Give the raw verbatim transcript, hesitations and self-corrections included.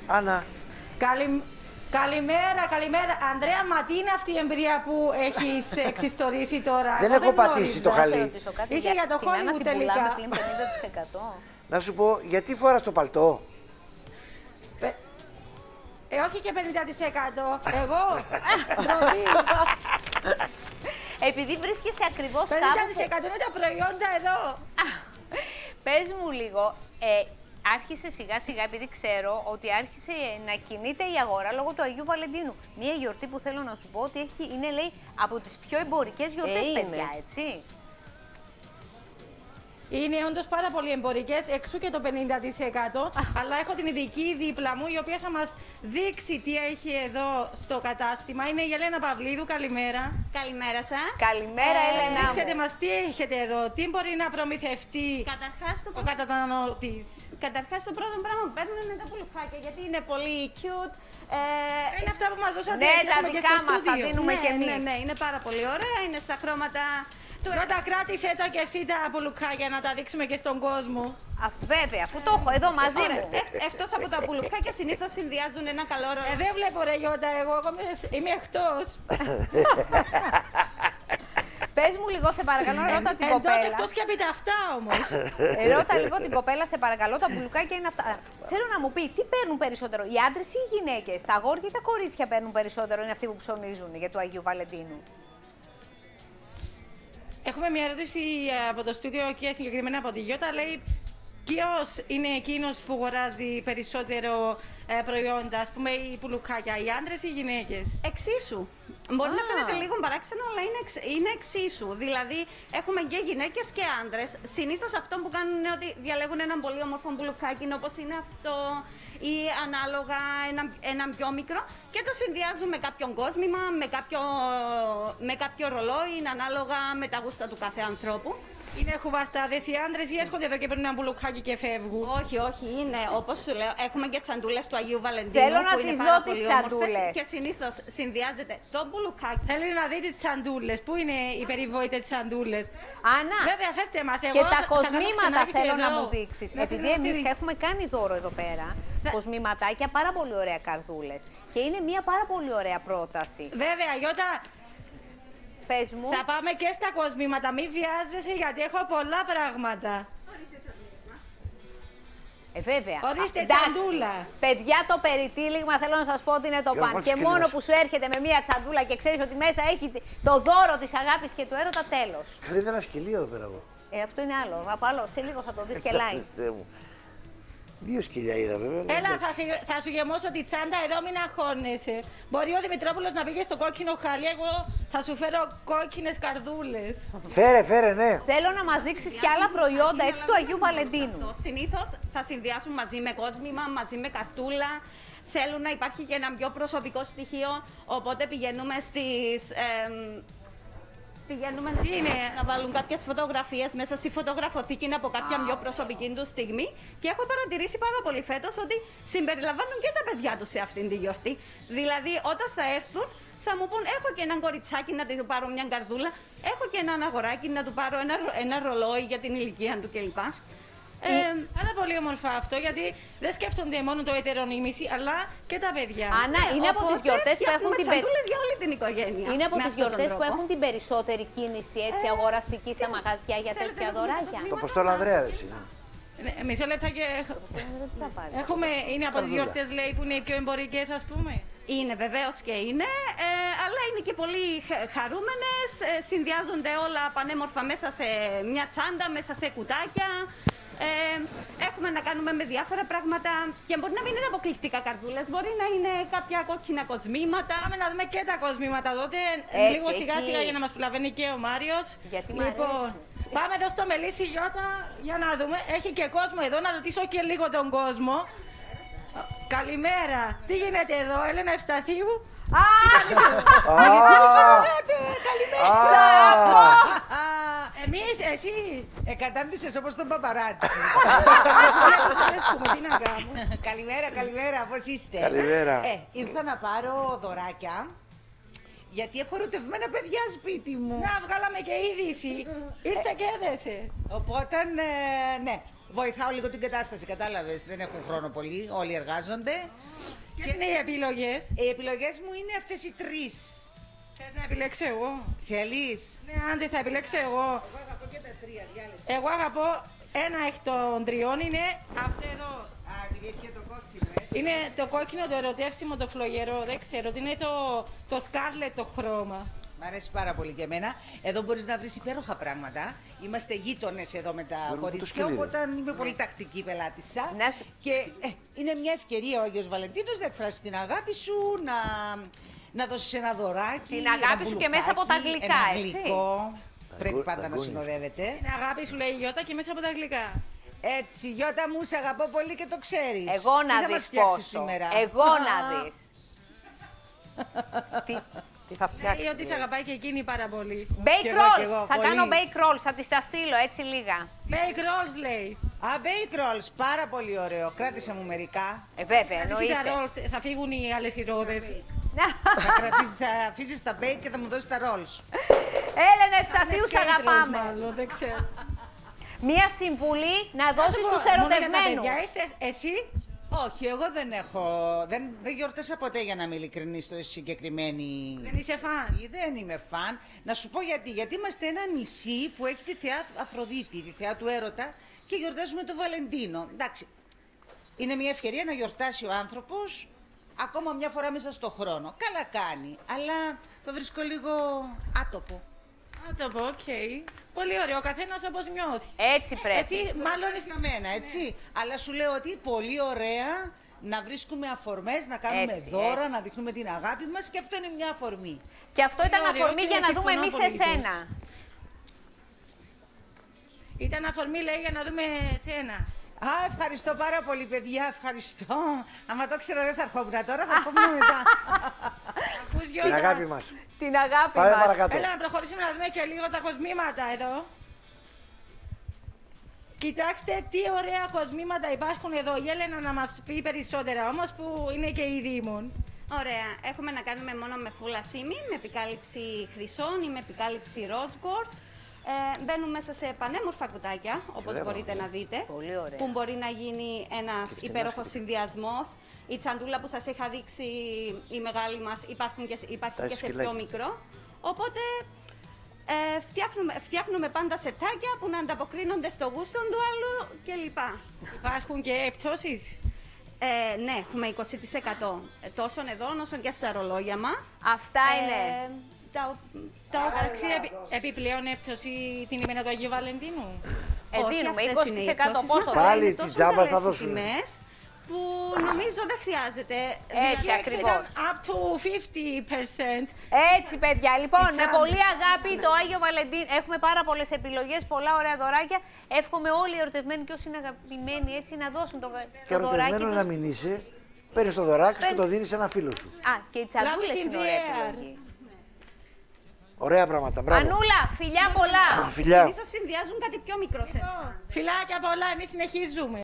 Άννα. Καλη... Καλημέρα, καλημέρα. Ανδρέα, μα τι είναι αυτή η εμπειρία που έχεις εξιστορήσει τώρα? Δεν Εγώ έχω δεν πατήσει το χαλί. Είσαι για το Hollywood τελικά. πενήντα τοις εκατό. Να σου πω, γιατί φοράς το παλτό? Ε, ε, όχι και πενήντα τοις εκατό. Εγώ, ντροπή. Επειδή βρίσκεσαι ακριβώς κάπου... πενήντα τοις εκατό είναι τα προϊόντα εδώ. Πες μου λίγο, ε, άρχισε σιγά σιγά, επειδή ξέρω ότι άρχισε να κινείται η αγορά λόγω του Αγίου Βαλεντίνου. Μία γιορτή που θέλω να σου πω ότι έχει, είναι, λέει, από τις πιο εμπορικές γιορτές, ε, παιδιά, έτσι. Είναι όντως πάρα πολύ εμπορικές, εξού και το πενήντα τοις εκατό, αλλά έχω την ειδική δίπλα μου, η οποία θα μας δείξει τι έχει εδώ στο κατάστημα. Είναι η Ελένα Παυλίδου, καλημέρα. Καλημέρα σας. Καλημέρα, ε, Ελένα. Δείξτε μας τι έχετε εδώ, τι μπορεί να προμηθευτεί Καταρχάς, το... ο καταναλωτής. Καταρχάς το πρώτο πράγμα που παίρνουν είναι τα πουλουχάκια, γιατί είναι πολύ cute. Ε, είναι αυτά που μας δώσατε, ναι, και τα έχουμε και δικά στο μας, τα στούντιο. δίνουμε ναι, και εμείς. Ναι, ναι, είναι πάρα πολύ ωραία, είναι στα χρώματα... Πρώτα κράτησε τα και εσύ τα πουλουκάκια να τα δείξουμε και στον κόσμο. Α, βέβαια, αφού το έχω εδώ μαζί μου. Ε, εκτός από τα πουλουχάκια, συνήθως συνδυάζουν ένα καλό ρόλο. Ε, δεν βλέπω ρε Γιώτα, εγώ, εγώ είμαι εκτός. Πες μου λίγο, σε παρακαλώ, ρώτα την Εντός, κοπέλα. εκτός και επί τα αυτά όμως. Ε, ρώτα λίγο την κοπέλα, σε παρακαλώ, τα μπουλουκάκια είναι αυτά. Θέλω να μου πει, τι παίρνουν περισσότερο, οι άντρες ή οι γυναίκες? Τα αγόρια ή τα κορίτσια παίρνουν περισσότερο, είναι αυτοί που ψωνίζουν για του Αγίου Βαλεντίνου? Έχουμε μια ερώτηση από το στούντιο και συγκεκριμένα από τη Γιώτα. Λέει, ποιος είναι εκείνος που αγοράζει περισσότερο ε, προϊόντα, ας πούμε, οι πουλουκάκια, οι άντρες ή οι γυναίκες? Εξίσου. Μπορεί Α. να φαίνεται λίγο παράξενο, αλλά είναι, εξ, είναι εξίσου. Δηλαδή, έχουμε και γυναίκες και άντρες. Συνήθως αυτό που κάνουν είναι ότι διαλέγουν έναν πολύ όμορφο μπουλουκάκι, όπως είναι αυτό, ή ανάλογα ένα, έναν πιο μικρό, και το συνδυάζουν με κάποιον κόσμημα, με κάποιο, με κάποιο ρολόι, είναι ανάλογα με τα γούστα του κάθε ανθρώπου. Είναι χουβαστάδες οι άντρες ή έρχονται εδώ και παίρνουν ένα μπουλουκάκι και φεύγουν? Όχι, όχι, είναι όπως σου λέω. Έχουμε και τσαντούλες του Αγίου Βαλεντίνου. Θέλω να που είναι τις πάρα δω τις πολύ τσαντούλες. όμορφες και συνήθως συνδυάζεται το μπουλουκάκι. Θέλει να δείτε τις τσαντούλες. Πού είναι οι περιβόητες τσαντούλες? Άννα, Βέβαια, φέρτε μας. Εγώ και τα θα- θα κοσμήματα κάνω θέλω εδώ. να μου δείξεις. Να Επειδή θέλω εμείς να- έχουμε κάνει δώρο εδώ πέρα, κοσμηματάκια, πάρα πολύ ωραία καρδούλες. Και είναι μια πάρα πολύ ωραία πρόταση. Βέβαια, Γιώτα, Πες μου. θα πάμε και στα κοσμήματα. Μην βιάζεσαι γιατί έχω πολλά πράγματα. Ε, βέβαια. Ορίστε, Α, εντάξει. τσαντούλα. Παιδιά, το περιτύλιγμα θέλω να σας πω ότι είναι το Για παν. βάλτε Και σκυλιά μόνο σου. που σου έρχεται με μια τσαντούλα και ξέρεις ότι μέσα έχει το δώρο της αγάπης και του έρωτα, τέλος. Χρειάζεται ένα σκυλί εδώ πέρα εγώ. Ε, αυτό είναι άλλο. Από άλλο. Σε λίγο θα το δεις και live. Θεέ μου. Δύο σκυλιά είδα βέβαια. Έλα, θα, σου- θα σου γεμώσω τη τσάντα εδώ, μην αγχώνεσαι. Μπορεί ο Δημητρόπουλος να πήγε στο κόκκινο χαλί, εγώ θα σου φέρω κόκκινες καρδούλες. Φέρε, φέρε, ναι. Θέλω να μας δείξεις και άλλα προϊόντα έτσι του Αγίου Βαλεντίνου. Συνήθως θα συνδυάσουν μαζί με κόσμημα, μαζί με καρτούλα. Θέλουν να υπάρχει και ένα πιο προσωπικό στοιχείο, οπότε πηγαίνουμε στις... εμ, Πηγαίνουμε Τι είναι? να βάλουν κάποιες φωτογραφίες μέσα στη φωτογραφοθήκη από κάποια πιο προσωπική του στιγμή. Και έχω παρατηρήσει πάρα πολύ φέτος ότι συμπεριλαμβάνουν και τα παιδιά τους σε αυτήν τη γιορτή. Δηλαδή, όταν θα έρθουν, θα μου πούν: έχω και έναν κοριτσάκι να του πάρω μια καρδούλα, έχω και έναν αγοράκι να του πάρω ένα, ρο- ένα ρολόι για την ηλικία του κλπ. Ε, πάρα πολύ όμορφα αυτό, γιατί δεν σκέφτονται μόνο το ετερονίμηση, αλλά και τα παιδιά. Άννα, είναι από τις Οπότε γιορτές που έχουν φτιάχνουμε την πε- τσαντούλες για όλη την οικογένεια. Είναι από με τις αυτόν τον γιορτές που τρόπο. έχουν την περισσότερη κίνηση έτσι αγοραστική στα μαγαζιά για Θέλετε τέτοια να δούμε δωράκια. στο Το ποστόλ Ανδρέα, ρε, εσύ. Ε, Μισό λεπτό και. Τι θα πάρεις. Έχουμε, είναι από τις Καρδούλα. γιορτές, λέει, που είναι οι πιο εμπορικές, ας πούμε. Είναι βεβαίως και είναι, ε, αλλά είναι και πολύ χα- χαρούμενες, ε, συνδυάζονται όλα πανέμορφα μέσα σε μια τσάντα, μέσα σε κουτάκια. Ε, έχουμε να κάνουμε με διάφορα πράγματα και μπορεί να μην είναι αποκλειστικά καρδούλες, μπορεί να είναι κάποια κόκκινα κοσμήματα. Πάμε να δούμε και τα κοσμήματα τότε, Έτσι, λίγο σιγά εκεί. σιγά για να μας προλαβαίνει και ο Μάριος. Γιατί μ' Λοιπόν, αρέσουν. πάμε εδώ στο Μελίσι Γιώτα για να δούμε. Έχει και κόσμο εδώ, να ρωτήσω και λίγο τον κόσμο. Καλημέρα. Τι γίνεται εδώ, Έλενα Ευσταθίου? Α! Εμείς, εσύ. Εκατάντησες όπως τον παπαράτσι. Τι να κάνουμε. Καλημέρα, καλημέρα, πώς είστε? Καλημέρα. Ε, ήρθα να πάρω δωράκια, γιατί έχω ερωτευμένα παιδιά σπίτι μου. Να, βγάλαμε και είδηση. Ήρθε και έδεσε. Οπότε, ε, ναι, Βοηθάω λίγο την κατάσταση, κατάλαβες. Δεν έχουν χρόνο πολύ, όλοι εργάζονται. Ποιες είναι οι επιλογές? Οι επιλογές μου είναι αυτές οι τρεις. Θες να επιλέξω εγώ? Θέλεις? Ναι, άντε θα επιλέξω εγώ. Εγώ αγαπώ και τα τρία, διάλεξε. Εγώ αγαπώ ένα εκ των τριών, είναι αυτό εδώ. Α, επειδή έχει και το κόκκινο, ε. Είναι το κόκκινο, το ερωτεύσιμο, το φλογερό, δεν ξέρω, είναι το, το σκάρλετ το χρώμα. Μ' αρέσει πάρα πολύ και εμένα. Εδώ μπορείς να βρεις υπέροχα πράγματα. Είμαστε γείτονες εδώ με τα Μπορούμε να το κορίτσια, στείλει, οπότε είμαι πολύ τακτική πελάτησα. Να σου- Και ε, είναι μια ευκαιρία ο Άγιος Βαλεντίνος να εκφράσεις την αγάπη σου, να, να δώσεις ένα δωράκι. Την αγάπη ένα σου και μέσα από τα μπουλουκάκι, γλυκά, ένα έτσι. γλυκό. Πρέπει γκου- πάντα τα να γκούνια. συνοδεύεται. Την αγάπη σου λέει η Γιώτα και μέσα από τα γλυκά. Έτσι, Γιώτα μου, σε αγαπώ πολύ και το ξέρεις. Εγώ Τι να θα μας δεις φτιάξεις πόσο. σήμερα. Εγώ Α, να δεις. τι, τι θα Λέει φτιάξει. ότι σε αγαπάει και εκείνη πάρα πολύ. Κι Bake εγώ, κι εγώ, rolls. Θα πολύ. κάνω bake rolls. Θα τις τα στείλω έτσι λίγα. Bake rolls λέει. Α, bake rolls, πάρα πολύ ωραίο. Κράτησε μου μερικά. Ε, βέβαια, Εσύ τα εννοείται. rolls, θα φύγουν οι άλλες οι ρόδες. θα, κρατήσεις, θα αφήσεις τα bake και θα μου δώσεις τα rolls. Έλενα Ευσταθίου, σ' Skate rolls αγαπάμε. μάλλον, δεν ξέρω. Μία συμβουλή να δώσεις στους Μόνο για τα ερωτευμένους. παιδιά, είστε εσύ. Όχι, εγώ δεν έχω. Δεν, δεν γιορτάσα ποτέ για να είμαι ειλικρινή στο συγκεκριμένη. Δεν είσαι φαν. Δεν είμαι φαν. Να σου πω γιατί. Γιατί είμαστε ένα νησί που έχει τη θεά Αφροδίτη, τη θεά του έρωτα και γιορτάζουμε τον Βαλεντίνο. Εντάξει. Είναι μια ευκαιρία να γιορτάσει ο άνθρωπος ακόμα μια φορά μέσα στο χρόνο. Καλά κάνει. Αλλά το βρίσκω λίγο άτοπο. Να το πω, οκ. Πολύ ωραίο, ο καθένας όπως νιώθει. Έτσι πρέπει. Εσύ μάλλον Μάλλον για μένα, έτσι. Αλλά σου λέω ότι πολύ ωραία να βρίσκουμε αφορμές, να κάνουμε Έτσι, δώρα, έτσι. να δείχνουμε την αγάπη μας και αυτό είναι μια αφορμή. Και αυτό ήταν ωραίο αφορμή και για να συμφωνώ δούμε εμείς απολύτως. εσένα. ήταν αφορμή, λέει, για να δούμε εσένα. Α, ευχαριστώ πάρα πολύ, παιδιά, ευχαριστώ. Άμα το ήξερα δεν θα ερχόμουν τώρα, θα ερχόμουν μετά. Ακούς, Την Γιώτα? αγάπη μας. Την αγάπη Πάμε μας. παρακάτω. Έλα να προχωρήσουμε να δούμε και λίγο τα κοσμήματα εδώ. Κοιτάξτε τι ωραία κοσμήματα υπάρχουν εδώ. Η Έλενα να μας πει περισσότερα όμως που είναι και η Δήμων. Ωραία. Έχουμε να κάνουμε μόνο με φούλα σίμι, με επικάλυψη χρυσών ή με επικάλυψη rose gold. Ε, μπαίνουν μέσα σε πανέμορφα κουτάκια, όπως Ωραία, μπορείτε να δείτε. Πολύ ωραία. Που μπορεί να γίνει ένας υπέροχος συνδυασμός. Η τσαντούλα που σας είχα δείξει, η μεγάλη μας, υπάρχουν και, υπάρχει Τα και σε σκυλάκια. πιο μικρό. Οπότε ε, φτιάχνουμε, φτιάχνουμε πάντα σετάκια που να ανταποκρίνονται στο γούστο του άλλου κλπ. Υπάρχουν και πτώσεις. Ε, ναι, έχουμε είκοσι τοις εκατό τόσο εδώ όσο και στα ρολόγια μας. Αυτά Ε, είναι. τα, τα Υπάρξει επι, επιπλέον έπτωση την ημέρα του Αγίου Βαλεντίνου. Ε, όχι, δίνουμε αυτές είκοσι είναι οι τοις εκατό εκπτώσεις πόσο μας, θα αλλά Πάλι είναι την τόσο τζάμπα καλές θα οι δώσουν. τιμές που νομίζω δεν χρειάζεται. Έτσι Ήταν ακριβώς. up to fifty percent. Έτσι, παιδιά. Λοιπόν, με Τσάμπα. πολύ αγάπη το Άγιο Βαλεντίν. Έχουμε πάρα πολλές επιλογές, πολλά ωραία δωράκια. Εύχομαι όλοι οι ερωτευμένοι και όσοι είναι αγαπημένοι έτσι να δώσουν το, Και το δωράκι. ερωτευμένο τους. να μην είσαι, παίρνεις το δωράκι σου και Παίρνεις. το δίνεις σε ένα φίλο σου. Α, και οι τσαντούλες Love is in είναι the ωραία air. επιλογή. Ωραία πράγματα, μπράβο. Ανούλα, φιλιά πολλά. Φιλιά. Συνήθως συνδυάζουν κάτι πιο μικρό σε. Φιλάκια πολλά, εμείς συνεχίζουμε.